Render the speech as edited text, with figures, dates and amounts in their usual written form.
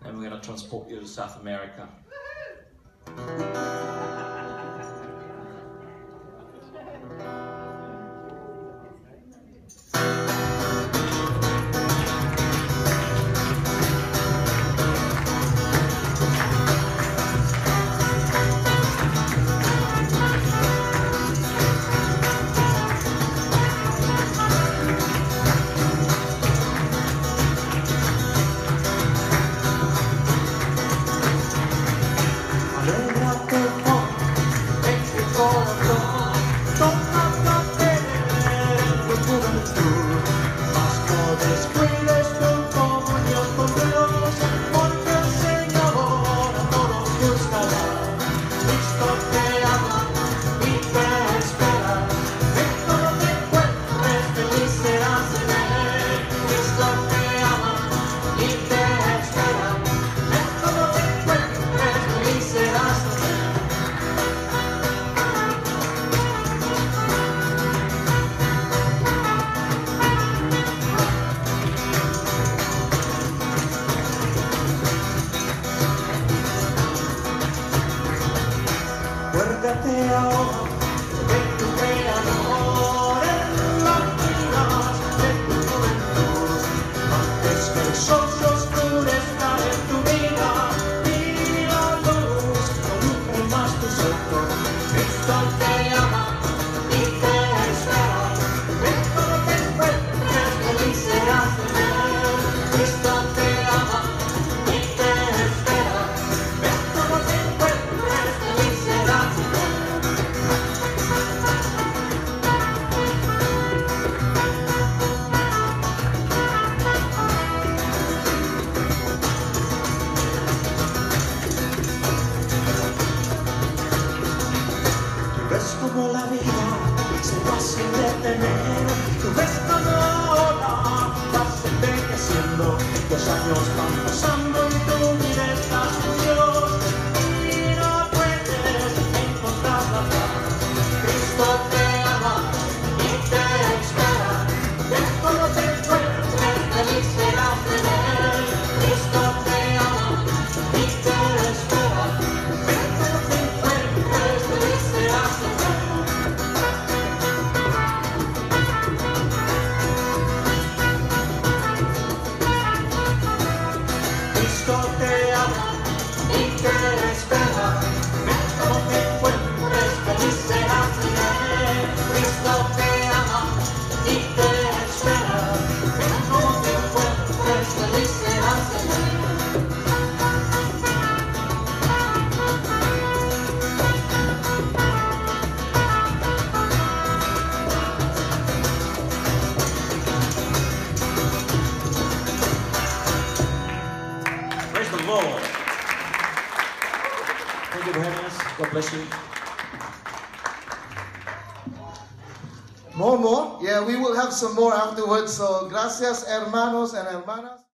and we're going to transport you to South America. Acuérdate ahora de tu creador en lágrimas de tu juventud. Antes que el sol se oscurezca en tu vida y la luz no nunca más tus ojos. Cristo te ama y te espera. Ven cuando te encuentres feliz serás en él. Cristo te ama y te espera. Ven cuando te encuentres feliz serás en él. Tú ves como la vida se va sin detener. Tú ves como ahora vas envejeciendo. Los años van pasando y tú mira estás con Dios y no puedes encontrar la paz. Cristo te ama y te espera. Ven cuando te encuentres feliz serás en él. Cristo te ama y te espera. Ven cuando te encuentres feliz serás en él. Cristo te ama y te espera. Ven cuando te encuentres feliz serás en él. Cristo te ama y te espera. Ven cuando te encuentres feliz serás en él. Praise the Lord. Thank you for having us. God bless you. More? Yeah, we will have some more afterwards. So, gracias, hermanos and hermanas.